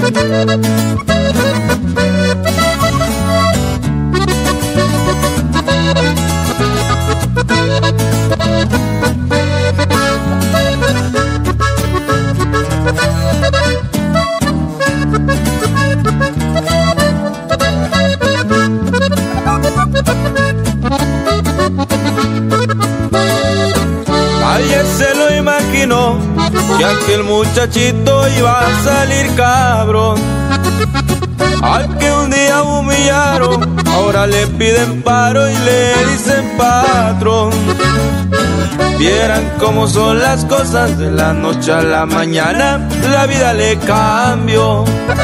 Ayer se lo imaginó que aquel muchachito iba a salir cabrón. Al que un día humillaron, ahora le piden paro y le dicen patrón. Vieran cómo son las cosas, de la noche a la mañana la vida le cambió.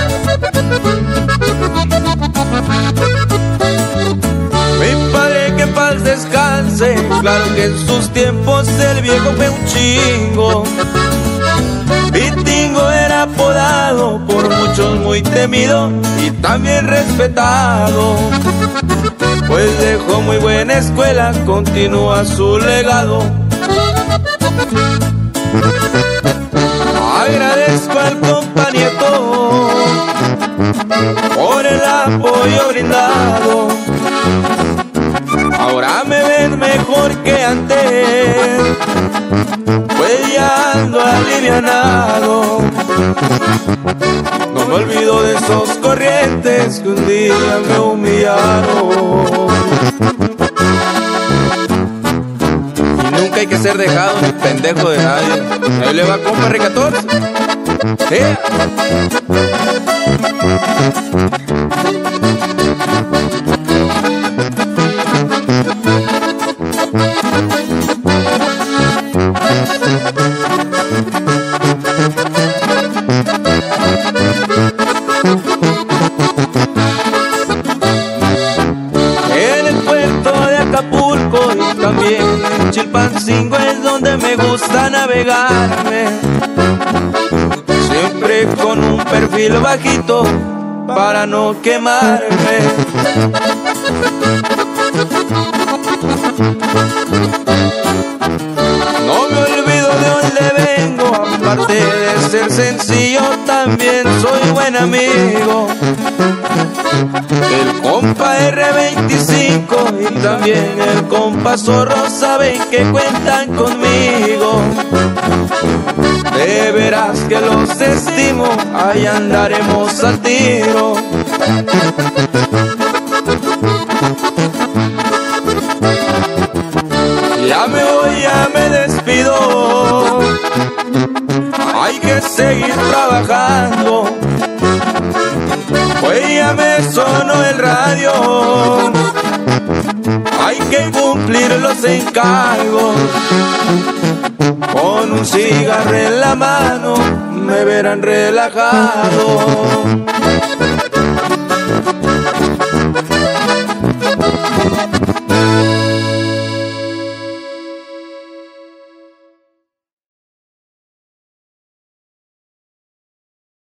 Mi padre que en paz descanse, claro que en sus tiempos el viejo fue un chingo. Pitingo era apodado, por muchos muy temido y también respetado, pues dejó muy buena escuela, continúa su legado. Agradezco al compa Nieto por el apoyo brindado. Ahora me ven mejor que antes, pues ya ando alivianado. No me olvido de esos corrientes que un día me humillaron. Y nunca hay que ser dejado ni pendejo de nadie. Ahí le va compa R14. ¡Yeah! En el puerto de Acapulco y también en Chilpancingo es donde me gusta navegarme, siempre con un perfil bajito para no quemarme. No me olvido de dónde vengo, aparte de ser sencillo también soy buen amigo. El compa R25 y también el compa Zorro saben que cuentan conmigo. De veras que los estimo, ahí andaremos al tiro. Ya me voy, ya me despido, hay que seguir trabajando, pues ya me sonó el radio, hay que cumplir los encargos. Con un cigarro en la mano me verán relajado.